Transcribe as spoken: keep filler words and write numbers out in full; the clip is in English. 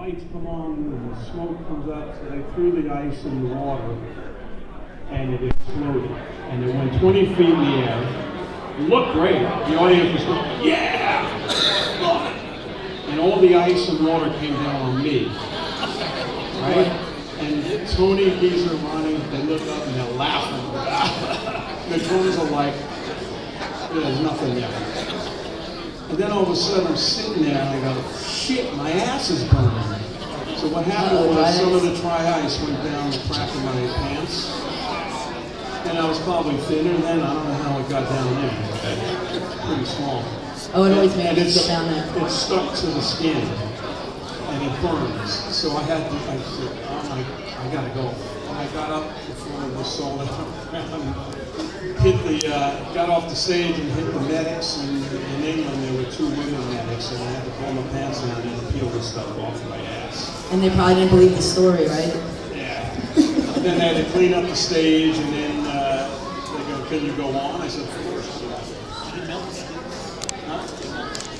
lights come on and the smoke comes up, so they threw the ice in the water and it exploded. And it went twenty feet in the air. It looked great. The audience was going, yeah! And all the ice and water came down on me. Right? And Tony, Geezer, Ronnie, they look up and they're laughing. The drums are like, there's nothing there. And then all of a sudden I'm sitting there and I go, shit, my ass is burning. So what happened oh, was right. some of the dry ice went down the crack of my pants. And I was probably thinner then, I don't know how it got down there. It's pretty small. Oh, it always made and me it's, get down there. It's stuck to the skin and it burns. So I had to, I said, oh my, I gotta go. And I got up before it was sold out. Hit the, uh, got off the stage and hit the medics, and in England there were two women medics, and I had to pull my pants down and peel the stuff off my ass. And they probably didn't believe the story, right? Yeah. Then they had to clean up the stage, and then uh, they go, can you go on? I said, of course. Huh?